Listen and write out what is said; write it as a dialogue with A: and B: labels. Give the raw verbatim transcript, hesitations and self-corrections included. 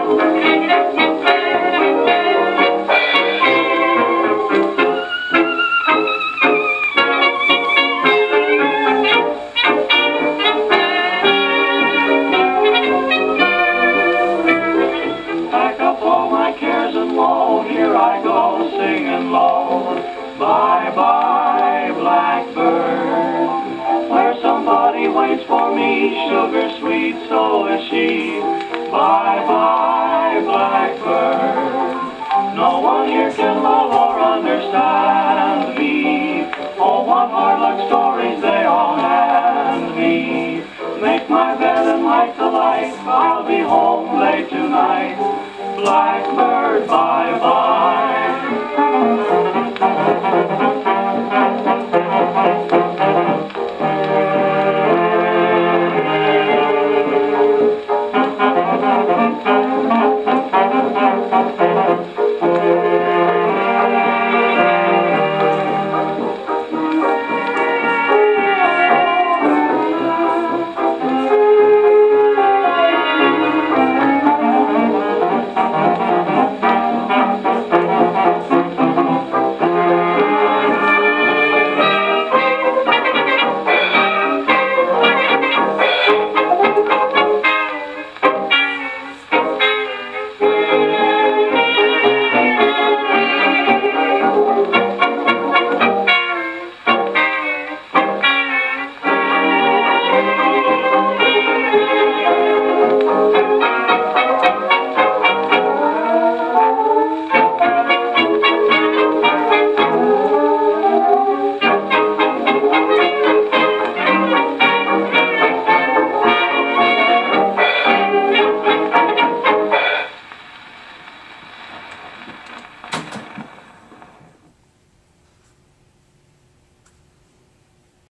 A: Bye-bye, Blackbird, where somebody waits for me, sugar sweet, so is she. Bye-bye, Blackbird, no one here can love or understand me. Oh, what hard luck stories they all hand me. Make my bed and light the light, I'll be home late